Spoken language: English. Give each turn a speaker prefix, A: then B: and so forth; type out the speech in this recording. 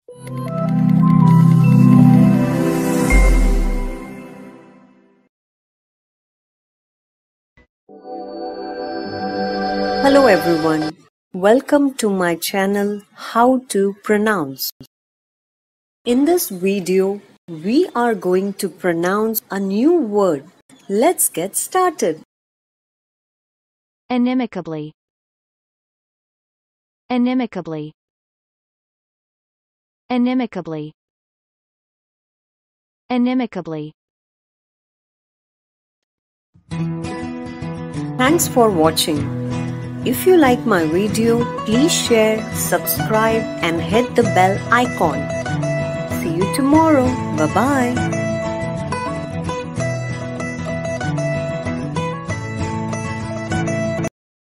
A: Hello everyone, welcome to my channel How to Pronounce. In this video, we are going to pronounce a new word. Let's get started.
B: Inimicably. Inimicably. Inimicably. Inimicably.
A: Thanks for watching. If you like my video, please share, subscribe and hit the bell icon. See you tomorrow. Bye-bye.